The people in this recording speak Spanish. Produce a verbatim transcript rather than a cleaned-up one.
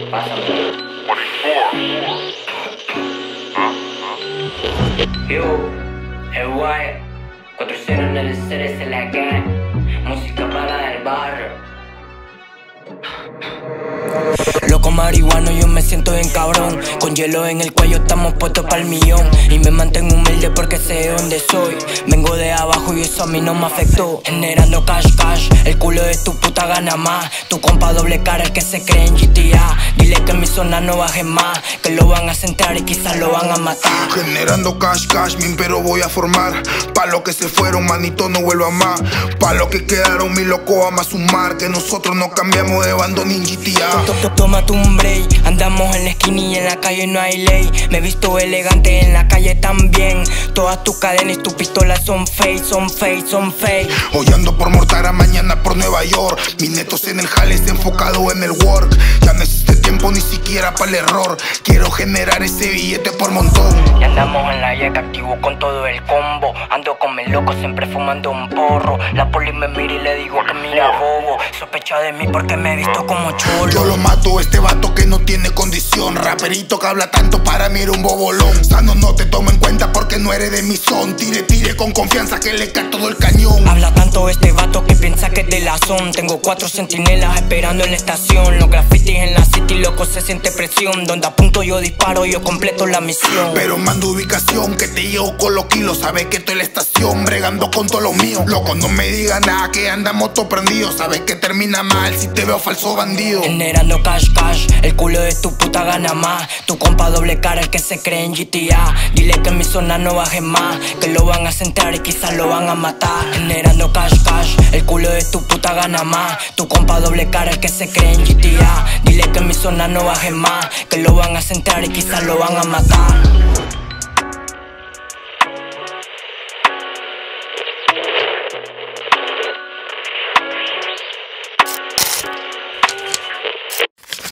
Pásame. Yo, el guay, cuatro cero en el C R S la gang, música para el barrio. Loco marihuano, yo me siento bien cabrón. Con hielo en el cuello estamos puestos pa'l millón. Y me mantengo humilde porque sé dónde soy. Vengo de abajo y eso a mí no me afectó. Generando cash cash, el culo de tu puta gana más. Tu compa doble cara, el que se cree en G T A. Dile que en mi zona no baje más, que lo van a centrar y quizás lo van a matar. Generando cash cash, mi impero voy a formar. Pa' lo que se fueron, manito, no vuelva más. Pa' lo que quedaron, mi loco ama sumar. Que nosotros no cambiamos de bando ni en G T A. Tómate un break, andamos en la esquina y en la calle no hay ley. Me he visto elegante en la calle también. Todas tus cadenas y tus pistolas son fake, son fake, son fake. Hoy ando por Mortara, mañana por Nueva York. Mis netos en el jale, está enfocado en el work. Ya no existe tiempo ni siquiera para el error. Quiero generar ese billete por montón. Y andamos en la yeca, activo con todo el combo. Ando con mi loco, siempre fumando un porro. La poli me mira y le digo que mira bobo. Sospecha de mí porque me he visto como chulo. Yo lo mato, este vato que no tiene condición. Raperito que habla tanto, para mí era un bobolón. Sano no te tomo en cuenta porque no eres de mi son. Tire, tire con confianza que le cae todo el cañón. Habla tanto este vato que piensa que es de la zona. Tengo cuatro centinelas esperando en la estación. Los grafitis en la city, loco, se siente presión. Donde apunto yo disparo, yo completo la misión. Pero mando ubicación, que te llevo con los kilos. Sabes que estoy en la estación, bregando con todos los míos. Loco, no me digas nada, que andamos todos prendidos. Sabes que termina mal si te veo falso bandido. Generando cash cash, el culo de tu puta gana más. Tu compa doble cara, el que se cree en G T A. Dile que en mi zona no baje más, que lo van a centrar y quizás lo van a matar. Generando cash cash, el culo de tu puta gana más. Tu compa doble cara, el que se cree en G T A. Dile que en mi zona no baje más, que lo van a centrar y quizás lo van a matar.